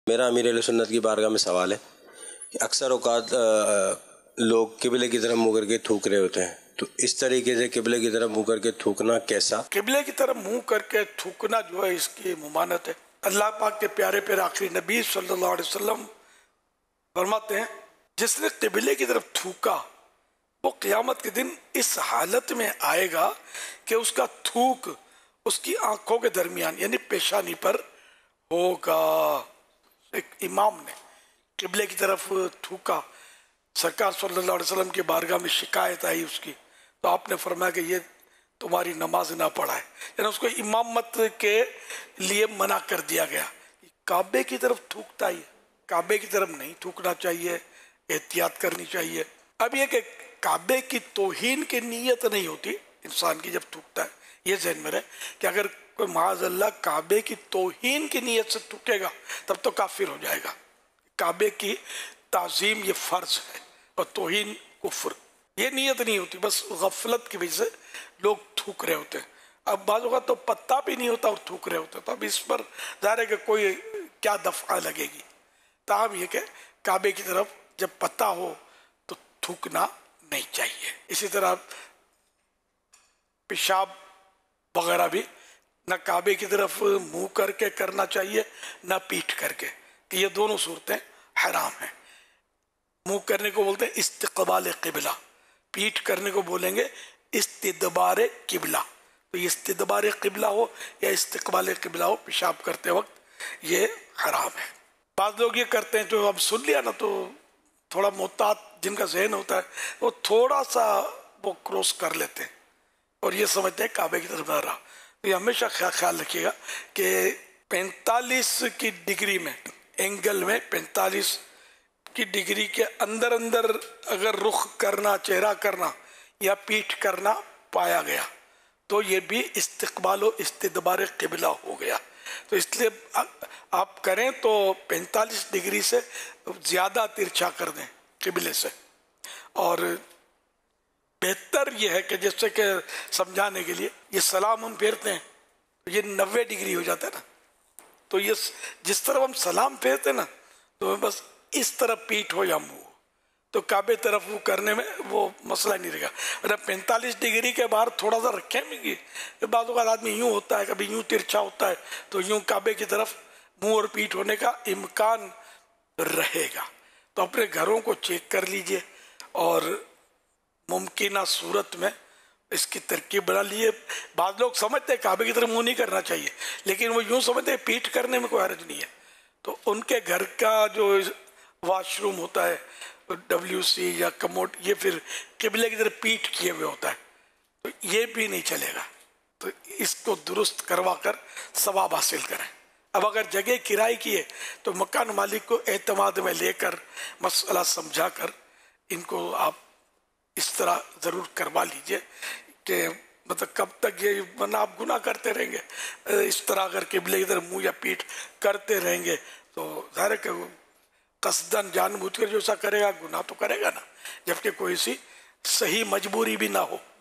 मेरा अमीर अहले सुन्नत की बारगाह में सवाल है कि अक्सर औकात लोग किबले की तरफ मुँह करके थूक रहे होते हैं, तो इस तरीके से किबले की तरफ मुँह करके थूकना कैसा? किबले की तरफ मुंह करके थूकना जो है इसकी मुमानत है। अल्लाह पाक के प्यारे प्यारे आखिरी नबी सल्लल्लाहु अलैहि वसल्लम फरमाते हैं, जिसने किबले की तरफ थूका वो क़यामत के दिन इस हालत में आएगा कि उसका थूक उसकी आंखों के दरमियान यानी पेशानी पर होगा। एक इमाम ने किबले की तरफ थूका, सरकार सल्लल्लाहु अलैहि वसल्लम की बारगाह में शिकायत आई उसकी, तो आपने फरमाया कि ये तुम्हारी नमाज ना पढ़ाए, यानी उसको इमामत के लिए मना कर दिया गया। काबे की तरफ थूकता ही, काबे की तरफ नहीं थूकना चाहिए, एहतियात करनी चाहिए। अब ये कि काबे की तौहीन की नीयत नहीं होती इंसान की जब थूकता है, ये ज़हन में रहे कि अगर कोई माज़अल्लाह काबे की तौहीन की नीयत से थूकेगा तब तो काफिर हो जाएगा। काबे की ताज़ीम ये फ़र्ज है और तौहीन कुफ्र, ये नीयत नहीं होती, बस गफलत की वजह से लोग थूक रहे होते हैं। अब बाज़ का तो पत्ता भी नहीं होता और थूक रहे होते, तो अब इस पर ज़ाहिर है कि कोई क्या दफ़ा लगेगी। ताहम ये कि काबे की तरफ जब पता हो तो थूकना नहीं चाहिए। इसी तरह पेशाब वगैरह भी न काबे की तरफ मुंह करके करना चाहिए न पीठ करके, कि ये दोनों सूरतें हराम हैं। मुंह करने को बोलते हैं इस्तिक़बाल क़िबला, पीठ करने को बोलेंगे इस्तिदबार क़िबला। तो ये इस्तिदबार क़िबला हो या इस्तिक़बाल क़िबला हो, पेशाब करते वक्त ये हराम है। बाद लोग ये करते हैं, जो अब सुन लिया ना तो थोड़ा मोहतात जिनका जहन होता है वो थोड़ा सा वो क्रॉस कर लेते हैं और ये समझते हैं काबे की तरफ आ रहा। तो ये हमेशा ख्याल रखिएगा कि 45 की डिग्री में, एंगल में 45 की डिग्री के अंदर अंदर अगर रुख करना, चेहरा करना या पीठ करना पाया गया तो ये भी इस्तिक़बाल व इस्तिदबार क़िबला हो गया। तो इसलिए आप करें तो 45 डिग्री से ज़्यादा तिरछा कर दें क़िबले से। और बेहतर यह है कि जैसे कि समझाने के लिए ये सलाम हम फेरते हैं तो ये 90 डिग्री हो जाता है ना, तो ये जिस तरफ हम सलाम फेरते हैं ना तो बस इस तरफ पीठ हो या मुंह हो, तो काबे तरफ वो करने में वो मसला नहीं रहेगा। अगर 45 डिग्री के बाहर थोड़ा सा रखेंगे, बाज़ औक़ात आदमी यूँ होता है, कभी यूँ तिरछा होता है, तो यूँ काबे की तरफ मुंह और पीठ होने का इम्कान रहेगा। तो अपने घरों को चेक कर लीजिए और मुमकिन सूरत में इसकी तरकीब बना लिए। बाद लोग समझते हैं काबे की तरफ मुंह नहीं करना चाहिए, लेकिन वो यूँ समझते हैं पीठ करने में कोई हर्ज नहीं है, तो उनके घर का जो वॉशरूम होता है WC या कमोड, ये फिर किबले की तरफ पीठ किए हुए होता है, तो ये भी नहीं चलेगा। तो इसको दुरुस्त करवा कर सवाब हासिल करें। अब अगर जगह किराए की है तो मकान मालिक को एतमाद में लेकर मसला समझा कर इनको आप इस तरह ज़रूर करवा लीजिए कि मतलब कब तक ये वरना आप गुनाह करते रहेंगे। इस तरह अगर किबले की तरफ मुँह या पीठ करते रहेंगे तो ज़ाहिर है कि कसदन जानबूझकर जो ऐसा करेगा गुनाह तो करेगा ना, जबकि कोई सी सही मजबूरी भी ना हो।